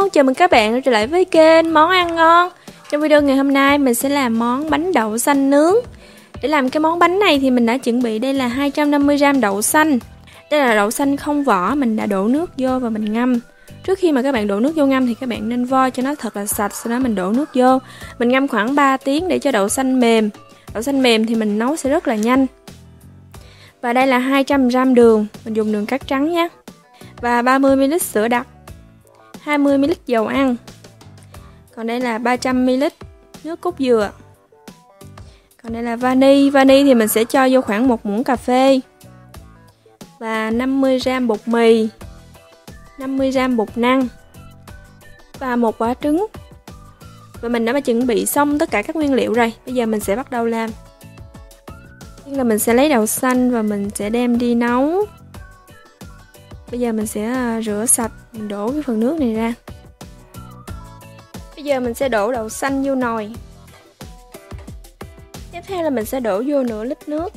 Hello, chào mừng các bạn đã trở lại với kênh Món Ăn Ngon. Trong video ngày hôm nay mình sẽ làm món bánh đậu xanh nướng. Để làm cái món bánh này thì mình đã chuẩn bị đây là 250g đậu xanh. Đây là đậu xanh không vỏ, mình đã đổ nước vô và mình ngâm. Trước khi mà các bạn đổ nước vô ngâm thì các bạn nên vo cho nó thật là sạch, sau đó mình đổ nước vô. Mình ngâm khoảng 3 tiếng để cho đậu xanh mềm. Đậu xanh mềm thì mình nấu sẽ rất là nhanh. Và đây là 200g đường, mình dùng đường cát trắng nhé. Và 30ml sữa đặc, 20ml dầu ăn. Còn đây là 300ml nước cốt dừa. Còn đây là vani. Vani thì mình sẽ cho vô khoảng 1 muỗng cà phê. Và 50g bột mì, 50g bột năng và 1 quả trứng. Và mình đã chuẩn bị xong tất cả các nguyên liệu rồi. Bây giờ mình sẽ bắt đầu làm. Nên là mình sẽ lấy đậu xanh và mình sẽ đem đi nấu. Bây giờ mình sẽ rửa sạch, mình đổ cái phần nước này ra. Bây giờ mình sẽ đổ đậu xanh vô nồi. Tiếp theo là mình sẽ đổ vô nửa lít nước.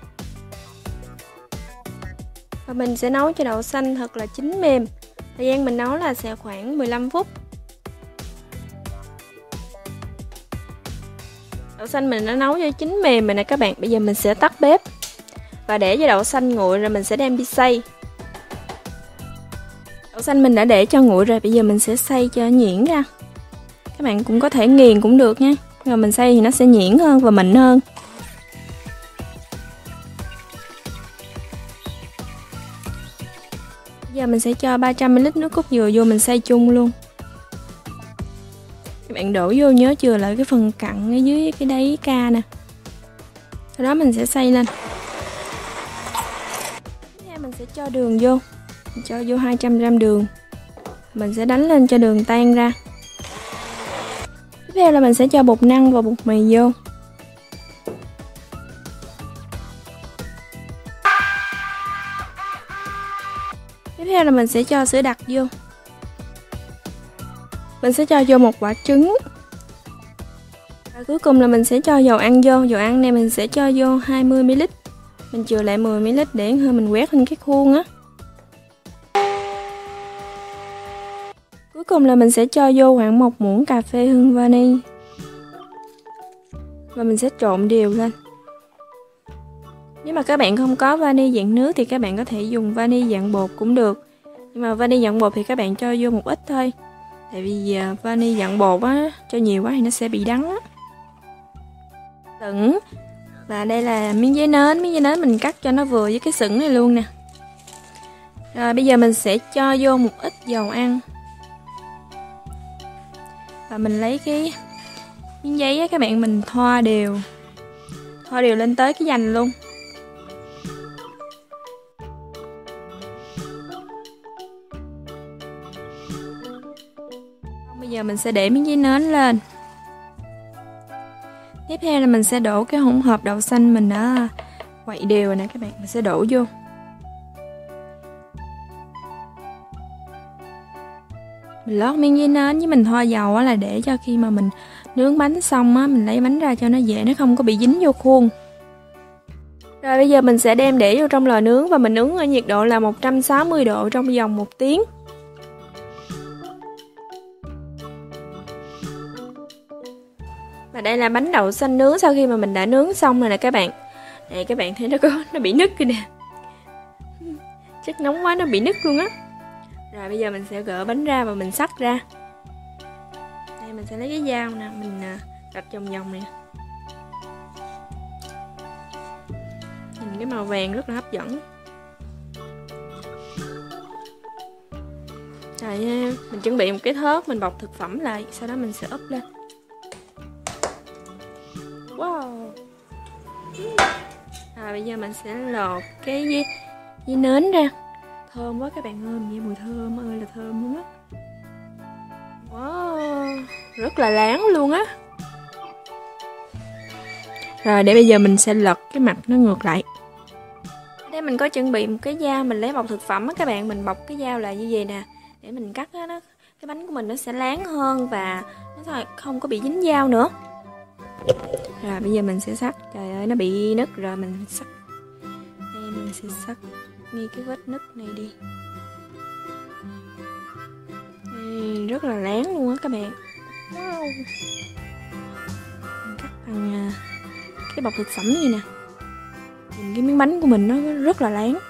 Và mình sẽ nấu cho đậu xanh thật là chín mềm. Thời gian mình nấu là sẽ khoảng 15 phút. Đậu xanh mình đã nấu cho chín mềm rồi nè các bạn. Bây giờ mình sẽ tắt bếp và để cho đậu xanh nguội rồi mình sẽ đem đi xay. Đậu xanh mình đã để cho nguội rồi, bây giờ mình sẽ xay cho nhuyễn ra. Các bạn cũng có thể nghiền cũng được nha. Rồi mình xay thì nó sẽ nhuyễn hơn và mịn hơn. Bây giờ mình sẽ cho 300ml nước cốt dừa vô mình xay chung luôn. Các bạn đổ vô nhớ chừa lại cái phần cặn ở dưới cái đáy ca nè. Sau đó mình sẽ xay lên. Tiếp theo mình sẽ cho đường vô. Mình cho vô 200g đường. Mình sẽ đánh lên cho đường tan ra. Tiếp theo là mình sẽ cho bột năng và bột mì vô. Tiếp theo là mình sẽ cho sữa đặc vô. Mình sẽ cho vô 1 quả trứng. Và cuối cùng là mình sẽ cho dầu ăn vô. Dầu ăn này mình sẽ cho vô 20ml. Mình chừa lại 10ml để mình quét lên cái khuôn á. Cuối cùng là mình sẽ cho vô khoảng 1 muỗng cà phê hương vani. Và mình sẽ trộn đều lên. Nếu mà các bạn không có vani dạng nước thì các bạn có thể dùng vani dạng bột cũng được. Nhưng mà vani dạng bột thì các bạn cho vô một ít thôi. Tại vì vani dạng bột á, cho nhiều quá thì nó sẽ bị đắng á. Sửng. Và đây là miếng giấy nến. Miếng giấy nến mình cắt cho nó vừa với cái sửng này luôn nè. Rồi bây giờ mình sẽ cho vô một ít dầu ăn. Và mình lấy cái miếng giấy á, các bạn mình thoa đều lên tới cái dành luôn. Bây giờ mình sẽ để miếng giấy nến lên. Tiếp theo là mình sẽ đổ cái hỗn hợp đậu xanh mình đã quậy đều rồi nè các bạn, mình sẽ đổ vô. Mình lót miếng giấy nến với mình thoa dầu á, là để cho khi mà mình nướng bánh xong á, mình lấy bánh ra cho nó dễ, nó không có bị dính vô khuôn. Rồi bây giờ mình sẽ đem để vô trong lò nướng và mình nướng ở nhiệt độ là 160 độ trong vòng 1 tiếng. Và đây là bánh đậu xanh nướng sau khi mà mình đã nướng xong rồi nè các bạn. Đây các bạn thấy nó bị nứt kìa nè. Chắc nóng quá nó bị nứt luôn á. Rồi bây giờ mình sẽ gỡ bánh ra và mình xắt ra. Đây mình sẽ lấy cái dao nè, mình rạch vòng vòng nè. Nhìn cái màu vàng rất là hấp dẫn. Rồi mình chuẩn bị một cái thớt, mình bọc thực phẩm lại, sau đó mình sẽ úp lên. Wow. Rồi bây giờ mình sẽ lột cái dây nến ra. Thơm quá các bạn ơi, nghe mùi thơm ơi là thơm luôn á. Wow, rất là láng luôn á. Rồi để bây giờ mình sẽ lật cái mặt nó ngược lại. Ở đây mình có chuẩn bị một cái dao, mình lấy bọc thực phẩm á các bạn, mình bọc cái dao lại như vậy nè, để mình cắt á, cái bánh của mình nó sẽ láng hơn và nó không có bị dính dao nữa. Rồi bây giờ mình sẽ xắt. Trời ơi nó bị nứt rồi, mình xắt. Đây mình sẽ xắt ngay cái vết nứt này đi. Rất là láng luôn á các bạn. Wow. Mình cắt bằng cái bọc thịt sẫm như nè. Nhìn cái miếng bánh của mình nó rất là láng.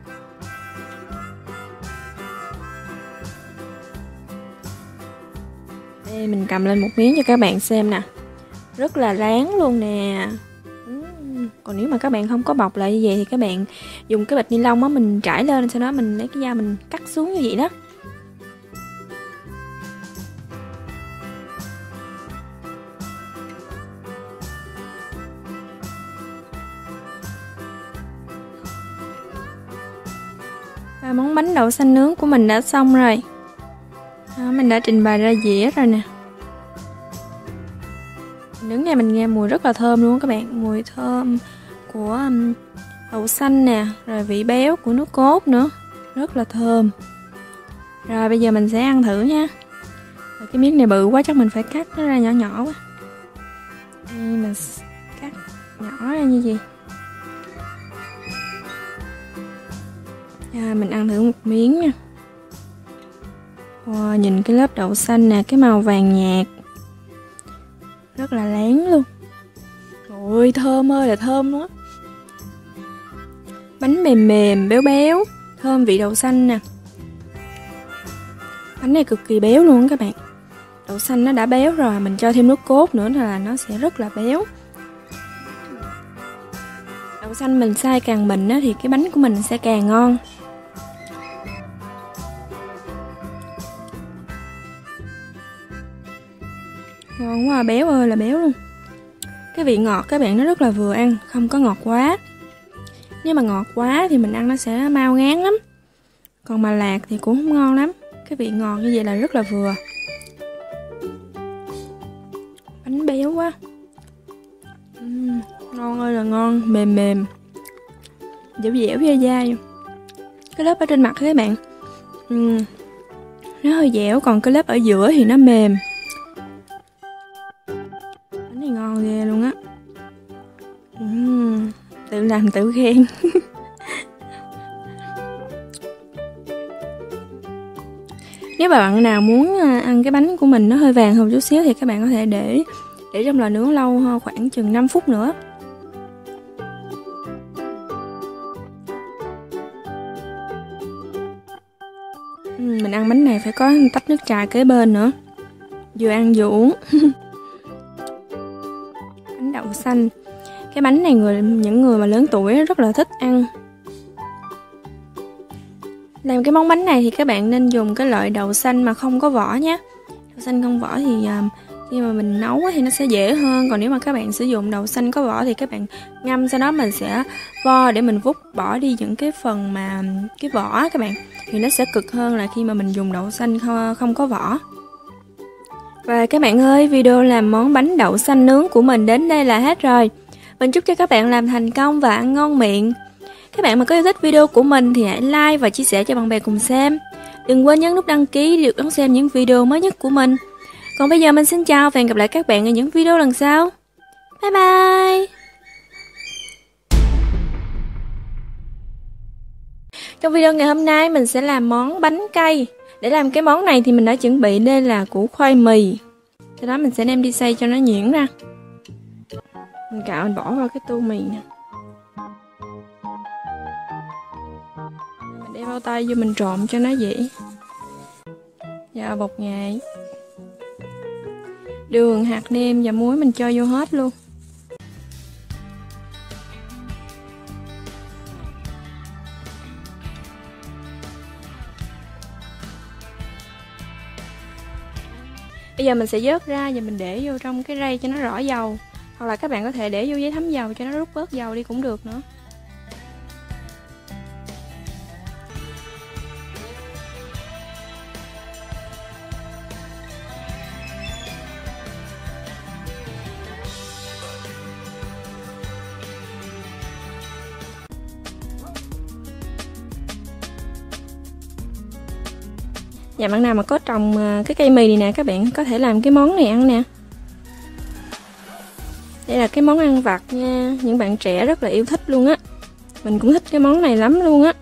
Đây mình cầm lên một miếng cho các bạn xem nè. Rất là láng luôn nè. Còn nếu mà các bạn không có bọc lại như vậy thì các bạn dùng cái bịch ni lông á, mình trải lên, sau đó mình lấy cái dao mình cắt xuống như vậy đó. Và món bánh đậu xanh nướng của mình đã xong rồi. Đó, mình đã trình bày ra dĩa rồi nè. Nướng này mình nghe mùi rất là thơm luôn các bạn. Mùi thơm của đậu xanh nè, rồi vị béo của nước cốt nữa, rất là thơm. Rồi bây giờ mình sẽ ăn thử nha. Rồi, cái miếng này bự quá chắc mình phải cắt nó ra nhỏ nhỏ quá. Đây, mình cắt nhỏ ra như vậy. Mình ăn thử một miếng nha. Wow, nhìn cái lớp đậu xanh nè, cái màu vàng nhạt, rất là láng luôn. Ôi thơm ơi là thơm luôn á. Bánh mềm mềm, béo béo, thơm vị đậu xanh nè. Bánh này cực kỳ béo luôn các bạn. Đậu xanh nó đã béo rồi, mình cho thêm nước cốt nữa là nó sẽ rất là béo. Đậu xanh mình xay càng mịn á thì cái bánh của mình sẽ càng ngon. Ngon quá, béo ơi là béo luôn. Cái vị ngọt các bạn nó rất là vừa ăn, không có ngọt quá. Nếu mà ngọt quá thì mình ăn nó sẽ mau ngán lắm. Còn mà lạc thì cũng không ngon lắm. Cái vị ngọt như vậy là rất là vừa. Bánh béo quá. Ngon ơi là ngon, mềm mềm, dẻo dẻo dai dai. Cái lớp ở trên mặt các bạn nó hơi dẻo, còn cái lớp ở giữa thì nó mềm. Bánh này ngon ghê luôn á. Tự làm tự khen. Nếu mà bạn nào muốn ăn cái bánh của mình nó hơi vàng hơn chút xíu thì các bạn có thể để trong lò nướng lâu hơn, khoảng chừng 5 phút nữa. Mình ăn bánh này phải có tách nước trà kế bên nữa, vừa ăn vừa uống. Bánh đậu xanh. Cái bánh này những người mà lớn tuổi rất là thích ăn. Làm cái món bánh này thì các bạn nên dùng cái loại đậu xanh mà không có vỏ nhé. Đậu xanh không vỏ thì khi mà mình nấu thì nó sẽ dễ hơn. Còn nếu mà các bạn sử dụng đậu xanh có vỏ thì các bạn ngâm, sau đó mình sẽ vo để mình bỏ đi những cái phần mà cái vỏ các bạn. Thì nó sẽ cực hơn là khi mà mình dùng đậu xanh không có vỏ. Và các bạn ơi, video làm món bánh đậu xanh nướng của mình đến đây là hết rồi. Mình chúc cho các bạn làm thành công và ăn ngon miệng. Các bạn mà có yêu thích video của mình thì hãy like và chia sẻ cho bạn bè cùng xem. Đừng quên nhấn nút đăng ký để được đón xem những video mới nhất của mình. Còn bây giờ mình xin chào và hẹn gặp lại các bạn ở những video lần sau. Bye bye. Trong video ngày hôm nay mình sẽ làm món bánh cay. Để làm cái món này thì mình đã chuẩn bị đây là củ khoai mì. Sau đó mình sẽ đem đi xay cho nó nhuyễn ra. Mình cạo mình bỏ vào cái tô mì nè. Mình đeo bao tay vô mình trộn cho nó dễ. Và bột nghệ, đường, hạt nêm và muối mình cho vô hết luôn. Bây giờ mình sẽ vớt ra và mình để vô trong cái rây cho nó rõ dầu. Hoặc là các bạn có thể để vô giấy thấm dầu cho nó rút bớt dầu đi cũng được nữa. Và bạn nào mà có trồng cái cây mì này nè, các bạn có thể làm cái món này ăn nè. Đây là cái món ăn vặt nha, những bạn trẻ rất là yêu thích luôn á. Mình cũng thích cái món này lắm luôn á.